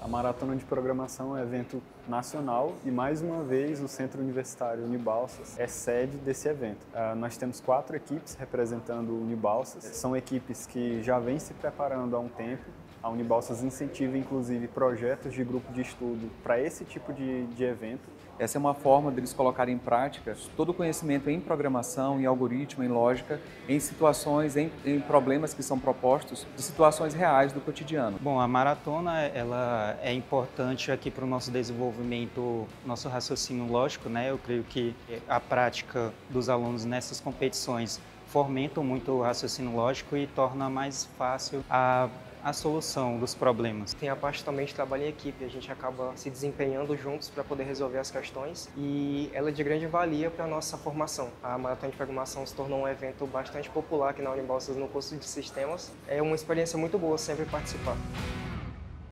A Maratona de Programação é um evento nacional e, mais uma vez, o Centro Universitário Unibalsas é sede desse evento. Nós temos 4 equipes representando o Unibalsas. São equipes que já vêm se preparando há um tempo. A Unibalsas incentiva, inclusive, projetos de grupo de estudo para esse tipo de evento. Essa é uma forma deles colocarem em prática todo o conhecimento em programação, em algoritmo, em lógica, em situações, em problemas que são propostos, de situações reais do cotidiano. Bom, a maratona ela é importante aqui para o nosso desenvolvimento, nosso raciocínio lógico, né? Eu creio que a prática dos alunos nessas competições fomentam muito o raciocínio lógico e torna mais fácil a solução dos problemas. Tem a parte também de trabalho em equipe, a gente acaba se desempenhando juntos para poder resolver as questões e ela é de grande valia para a nossa formação. A Maratona de Programação se tornou um evento bastante popular aqui na Unibalsas no curso de Sistemas. É uma experiência muito boa sempre participar.